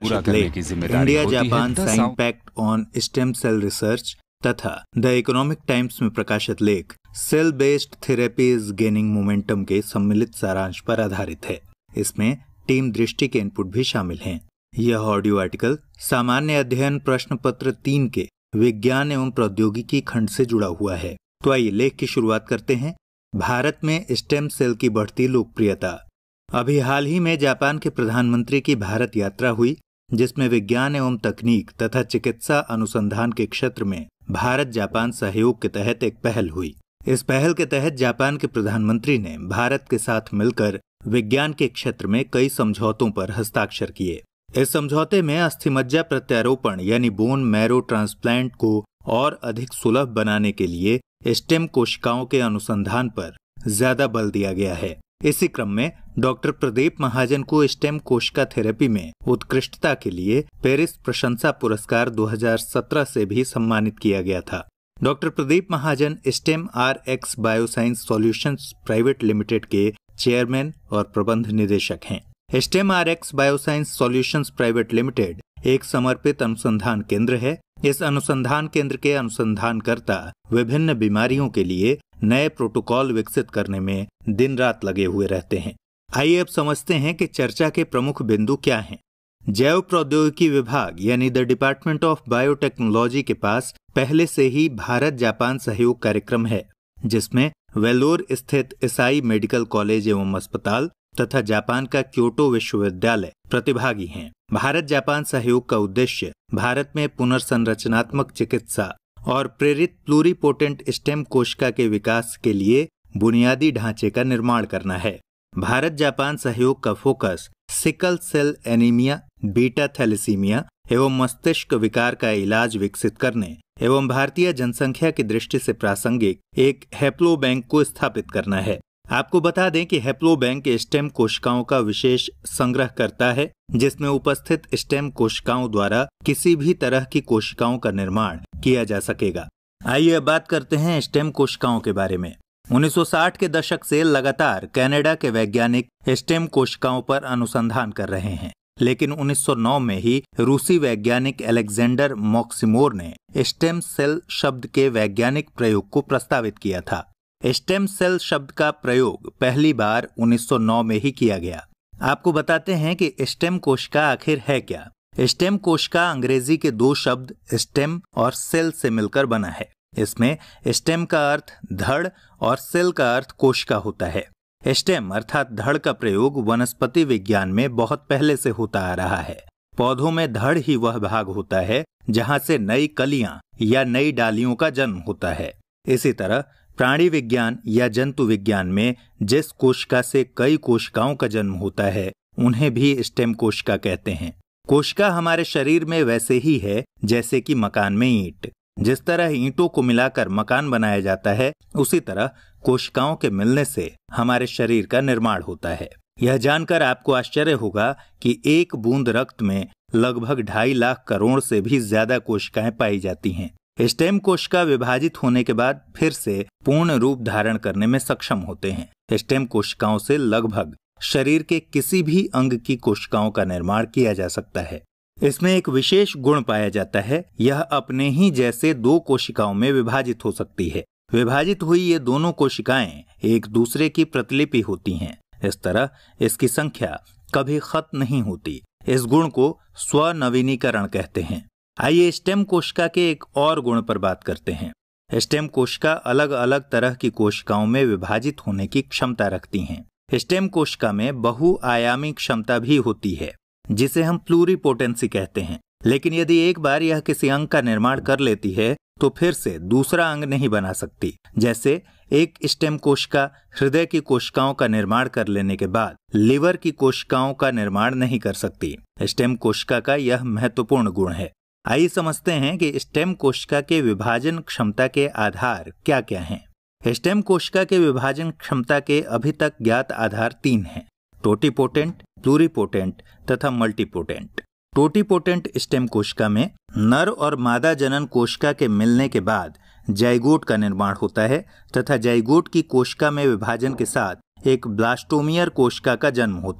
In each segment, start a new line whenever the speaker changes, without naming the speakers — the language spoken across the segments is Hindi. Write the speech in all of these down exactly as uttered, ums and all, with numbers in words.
पूरा करने की जिम्मेदारी होती है।
India Japan impact on stem cell research तथा द इकोनॉमिक टाइम्स में प्रकाशित लेख cell based therapy is gaining momentum के सम्मिलित सारांश पर आधारित है। इसमें टीम दृष्टि के इनपुट भी शामिल हैं। यह ऑडियो आर्टिकल सामान्य अध्ययन प्रश्न पत्र तीन के विज्ञान एवं प्रौद्योगिकी खंड से जुड़ा हुआ है। तो आइए लेख की शुरुआत करते हैं। भारत में स्टेम सेल की बढ़ती लोकप्रियता। अभी हाल ही में जापान के प्रधानमंत्री की भारत यात्रा हुई, जिसमें विज्ञान एवं तकनीक तथा चिकित्सा अनुसंधान के क्षेत्र में भारत जापान सहयोग के तहत एक पहल हुई। इस पहल के तहत जापान के प्रधानमंत्री ने भारत के साथ मिलकर विज्ञान के क्षेत्र में कई समझौतों पर हस्ताक्षर किए। इस समझौते में अस्थिमज्जा प्रत्यारोपण यानी बोन मैरो ट्रांसप्लांट को और अधिक सुलभ बनाने के लिए स्टेम कोशिकाओं के अनुसंधान पर ज्यादा बल दिया गया है। इसी क्रम में डॉक्टर प्रदीप महाजन को स्टेम कोशिका थेरेपी में उत्कृष्टता के लिए पेरिस प्रशंसा पुरस्कार दो हज़ार सत्रह से भी सम्मानित किया गया था। Doctor Pradeep Mahajan stem R X bioscience solutions private limited के चेयरमैन और प्रबंध निदेशक हैं। Stem R X bioscience solutions private limited एक समर्पित अनुसंधान केंद्र है। इस अनुसंधान केंद्र के अनुसंधानकर्ता विभिन्न बीमारियों के लिए नए प्रोटोकॉल विकसित करने में दिन रात लगे हुए रहते हैं। आइए अब समझते हैं कि चर्चा के प्रमुख बिंदु क्या हैं। जैव प्रौद्योगिकी विभाग यानी द डिपार्टमेंट ऑफ बायोटेक्नोलॉजी के पास पहले से ही भारत जापान सहयोग कार्यक्रम है, जिसमें वेल्लोर स्थित ईसाई मेडिकल कॉलेज एवं अस्पताल तथा जापान का क्योटो विश्वविद्यालय प्रतिभागी हैं। भारत जापान सहयोग का उद्देश्य भारत में पुनर्संरचनात्मक चिकित्सा और प्रेरित प्लूरिपोटेंट स्टेम कोशिका के विकास के लिए बुनियादी ढांचे का निर्माण करना है। भारत जापान सहयोग का focus sickle cell anaemia, beta thalassaemia एवं मस्तिष्क विकार का इलाज विकसित करने एवं भारतीय जनसंख्या की दृष्टि से प्रासंगिक एक हैप्लो बैंक को स्थापित करना है। आपको बता दें कि हैप्लो बैंक स्टेम कोशिकाओं का विशेष संग्रह करता है, जिसमें उपस्थित स्टेम कोशिकाओं द्वारा किसी भी तरह की कोशिकाओं का निर्माण किया जा सकेगा। आइए अब बात करते हैं स्टेम कोशिकाओं के बारे में। उन्नीस सौ साठ के दशक से लगातार कनाडा के वैज्ञानिक स्टेम कोशिकाओं पर अनुसंधान कर रहे हैं, लेकिन उन्नीस सौ नौ में ही रूसी वैज्ञानिक अलेक्जेंडर मॉक्सिमोर ने स्टेम सेल शब्द के वैज्ञानिक प्रयोग को प्रस्तावित किया था। स्टेम सेल शब्द का प्रयोग पहली बार उन्नीस सौ नौ में ही किया गया। आपको बताते हैं कि स्टेम कोशिका आखिर है क्या। स्टेम कोशिका अंग्रेजी के दो शब्द स्टेम और सेल से मिलकर बना है। इसमें स्टेम का अर्थ धड़ और सेल का अर्थ कोशिका होता है। स्टेम अर्थात धड़ का प्रयोग वनस्पति विज्ञान में बहुत पहले से होता आ रहा है। पौधों में धड़ ही वह भाग होता है जहां से नई कलियां या नई डालियों का जन्म होता है। इसी तरह प्राणी विज्ञान या जंतु विज्ञान में जिस कोशिका से कई कोशिकाओं का जन्म होता है, उन्हें भी स्टेम कोशिका कहते हैं। कोशिका हमारे शरीर में वैसे ही है जैसे कि मकान में ईंट। जिस तरह ईंटों को मिलाकर मकान बनाया जाता है, उसी तरह कोशिकाओं के मिलने से हमारे शरीर का निर्माण होता है। यह जानकर आपको आश्चर्य होगा कि एक बूंद रक्त में लगभग ढाई लाख करोड़ से भी ज्यादा कोशिकाएं पाई जाती हैं। स्टेम कोशिका विभाजित होने के बाद फिर से पूर्ण रूप धारण करने में सक्षम होते हैं। स्टेम कोशिकाओं से लगभग शरीर के किसी भी अंग की कोशिकाओं का निर्माण किया जा सकता है। इसमें एक विशेष गुण पाया जाता है, यह अपने ही जैसे दो कोशिकाओं में विभाजित हो सकती है। विभाजित हुई ये दोनों कोशिकाएं एक दूसरे की प्रतिलिपि होती हैं। इस तरह इसकी संख्या कभी खत्म नहीं होती। इस गुण को स्वनवीनीकरण कहते हैं। आइए स्टेम कोशिका के एक और गुण पर बात करते हैं। स्टेम कोशिका अलग अलग तरह की कोशिकाओं में विभाजित होने की क्षमता रखती हैं। स्टेम कोशिका में बहुआयामी क्षमता भी होती है, जिसे हम प्लूरिपोटेंसी कहते हैं। लेकिन यदि एक बार यह किसी अंग का निर्माण कर लेती है तो फिर से दूसरा अंग नहीं बना सकती। जैसे एक स्टेम कोशिका हृदय की कोशिकाओं का निर्माण कर लेने के बाद लिवर की कोशिकाओं का निर्माण नहीं कर सकती। स्टेम कोशिका का यह महत्वपूर्ण गुण है। आइए समझते हैं कि स्टेम कोशिका के विभाजन क्षमता के आधार क्या क्या हैं। स्टेम कोशिका के विभाजन क्षमता के अभी तक ज्ञात आधार तीन हैं: टोटिपोटेंट, प्लूरिपोटेंट तथा मल्टीपोटेंट। टोटिपोटेंट स्टेम कोशिका में नर और मादा जनन कोशिका के मिलने के बाद जाइगोट का निर्माण होता है तथा जाइगोट की कोशिका में विभाजन के साथ एक ब्लास्टोमियर कोशिका का जन्म होता है।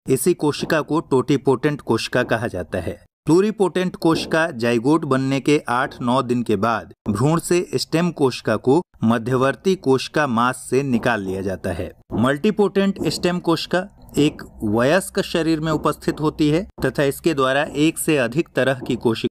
इसी कोशिका को टोटिपोटेंट कोशिका कहा जाता है। प्लूरिपोटेंट कोशिका जाइगोट बनने के आठ नौ दिन के बाद भ्रूण से स्टेम कोशिका को मध्यवर्ती कोशिका मास से निकाल लिया जाता है। मल्टीपोटेंट स्टेम कोशिका एक वयस्क शरीर में उपस्थित होती है तथा इसके द्वारा एक से अधिक तरह की कोशिका